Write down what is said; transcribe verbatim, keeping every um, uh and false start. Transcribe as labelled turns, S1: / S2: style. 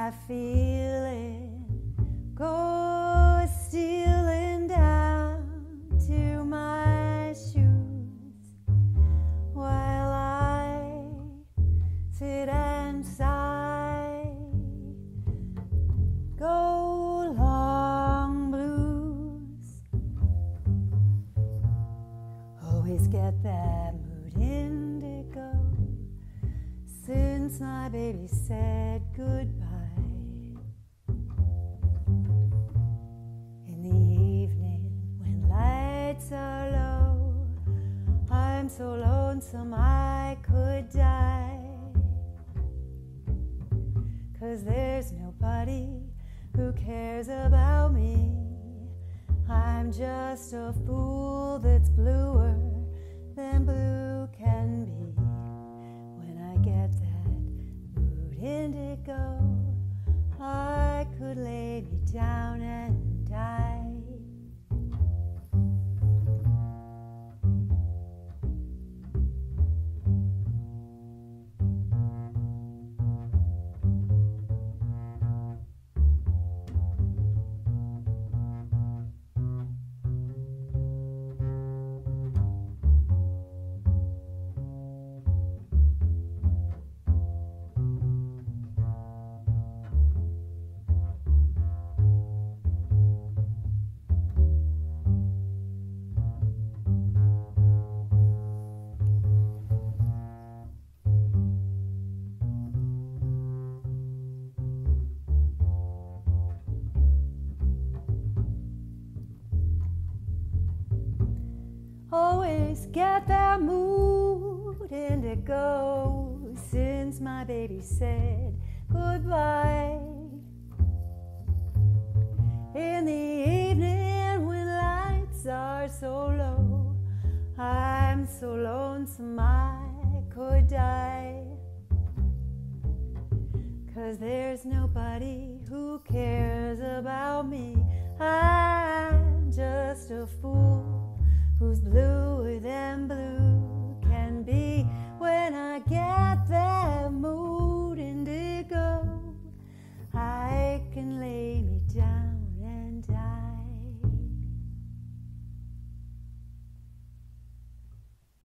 S1: that feeling goes stealing down to my shoes while I sit and sigh. Go long blues. Always get that mood indigo since my baby said goodbye. In the evening when lights are low, I'm so lonesome I could die. 'Cause there's nobody who cares about me. I'm just a fool that's bluer than blue can be. When I get that mood indigo, I could lay me down and die. Always get that mood indigo since my baby said goodbye. In the evening when lights are so low, I'm so lonesome I could die. 'Cause there's nobody who cares about me. I'm just a fool